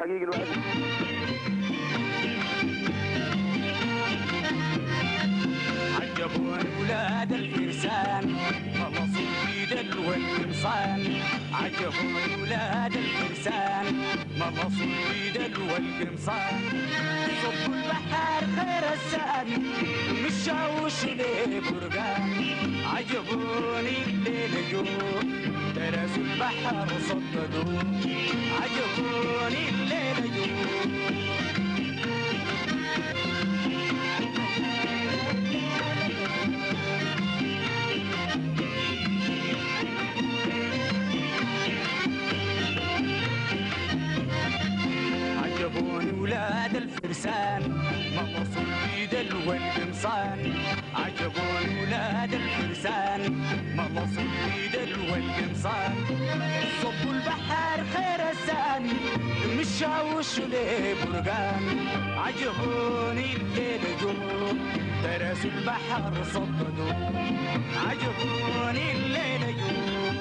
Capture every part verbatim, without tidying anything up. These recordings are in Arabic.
الحقيقي الواحد. عجبوني ولاد الفرسان خلصوا في دلو القمصان. عجبوني ولاد الفرسان خلصوا في دلو القمصان. صبوا البحر خير السان مشاوش لي برقان. عجبوني الليل جوه درسوا البحر صددوا. عجبوني الليل جوه عجبوني ولاد الفرسان مغصوا في دلو القمصان. عجبوني ولاد الفرسان مغصوا في دلو القمصان. صبوا البحر خير السان مشاوش لي برقان. عجبوني الليل جوه درسوا البحر صددوا. عجبوني الليل جوه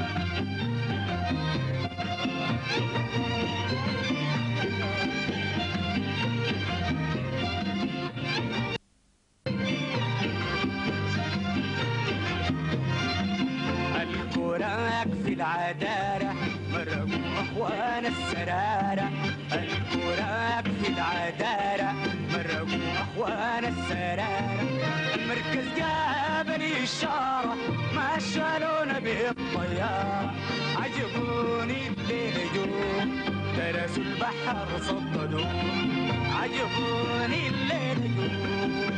الكوراك في العدارة مرقوا أخوان السرارة. الكوراك في العدارة مرقوا أخوان السرارة. المركز جابني إشارة ما شالونا بالطيارة. عجبوني الليل جوه درسوا البحر صددوا. عجبوني الليل جوه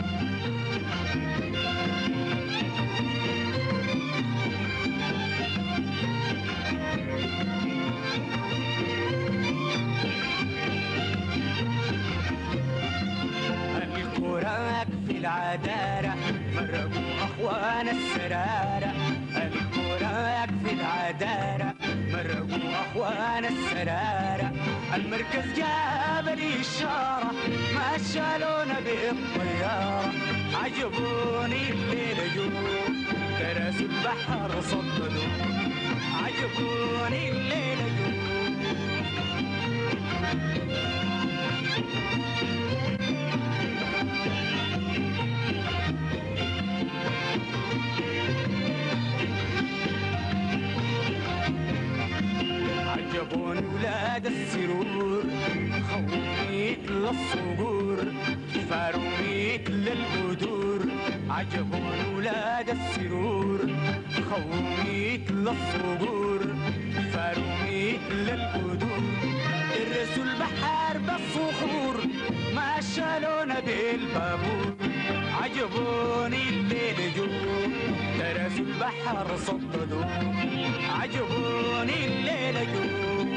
الكوراك في العدارة مرقوا أخوان السرارة. الكوراك في العدارة مرقوا أخوان السرارة. المركز جاب لي إشارة ما شالونا بالطيارة. عجبوني الليل جوه درسوا البحر صددوا. عجبوني الليل جوه عجبوني ولاد السرور خوميك للصقور فاروميك للبدور. عجبوني ولاد السرور خوميك للصقور فاروميك للبدور. درسوا البحر بالصخور ما شالونا بالبابور. عجبوني الليل جوه درسوا البحر صددوا. عجبوني الليل جوه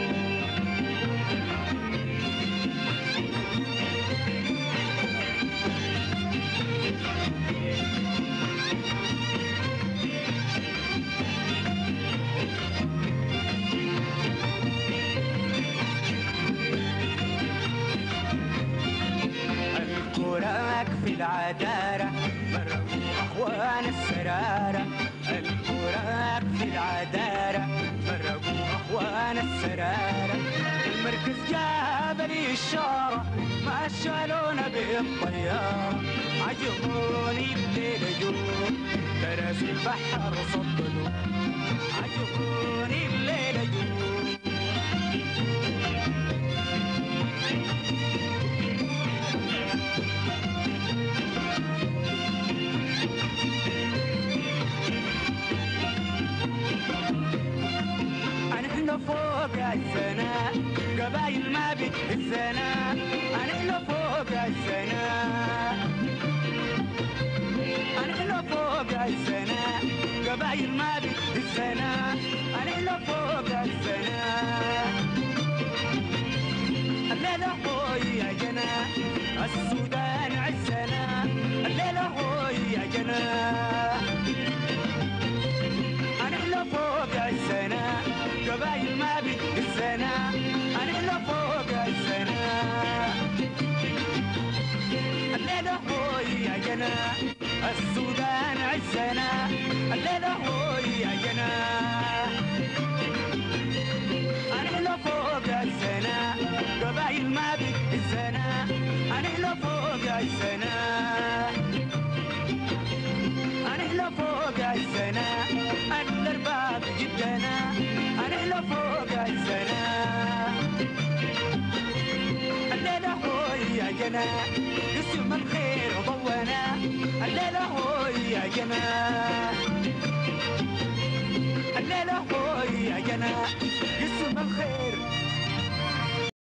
الكوراك في العدارة مرقوا أخوان السرارة. الكوراك في العدارة مرقوا أخوان السرارة. المركز جاب لي إشارة ما شالونا بالطيارة. عجبوني الليل جوه درسوا البحر صددوا. عجبوني الليل جوه نحن فوق السنة قبايل ما بتهزنا. نحن فوق السنة نحن فوق السنة قبايل ما بتهزنا. نحن فوق السنة الليلة هو يا جنا السودان عزنا. الليلة هو يا جنا نحن فوق السنة قبايل ما بتهزنا. نحن فوق السنة الليلة هو يا جنا السودان عزنا. الليلة هو يا جنا نحن فوق السنة عزنا قسم الخير ضونا الليلة هوي يا جنا الليلة هوي يا جنا